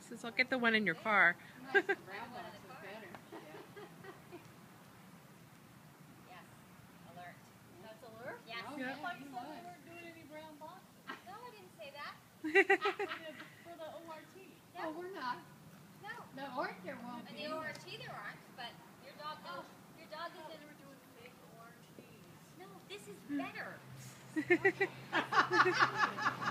boxes. I'll get the one in your car. Nice brown box is better. Yes. Alert. That's alert? Yes. Oh, Yeah. yeah, I thought you you said we was. weren't doing any brown boxes. No, I didn't say that. For the ORT. No. Oh, we're not. No. The orange there won't And be. the ORT there aren't, but your dog knows. Your dog is in. We're doing fake orange teas. No, this is better.